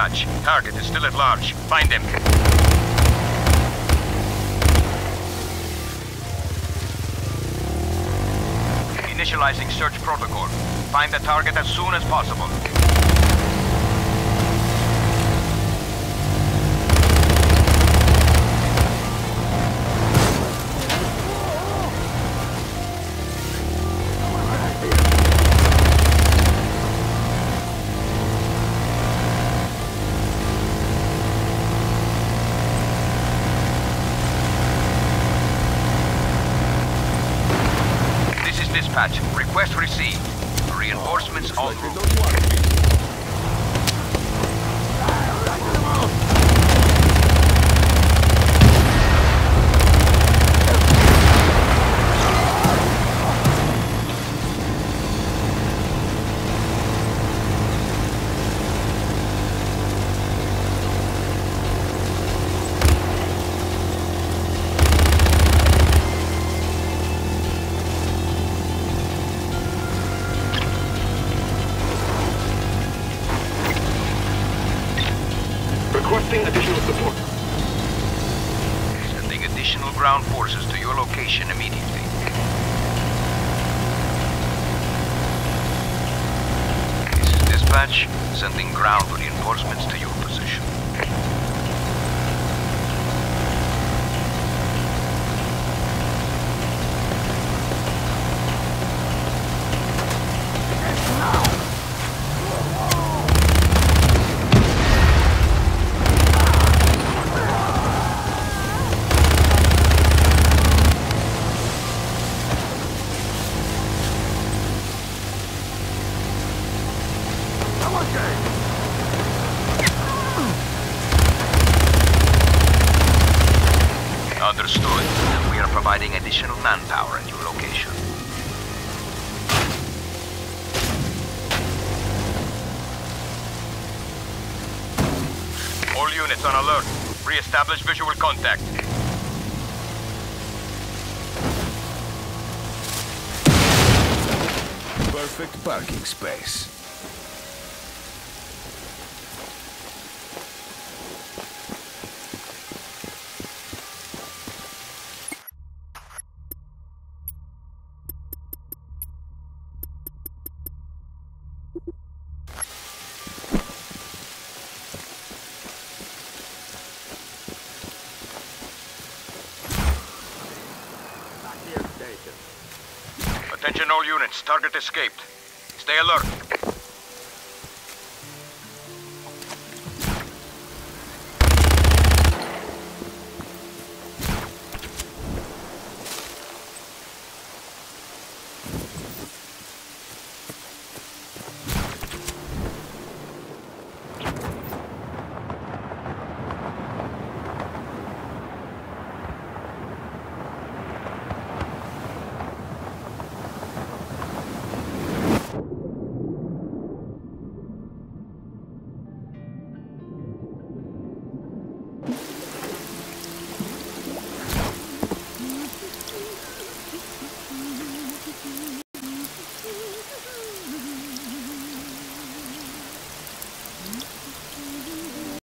dispatch. Target is still at large. Find him. Initializing search protocol. Find the target as soon as possible. Dispatch. Request received. Reinforcements en route. Requesting additional support. Sending additional ground forces to your location immediately. This is dispatch. Sending ground reinforcements to your position. Understood. We are providing additional manpower at your location. All units on alert. Re-establish visual contact. Perfect parking space. Attention all units. Target escaped. Stay alert.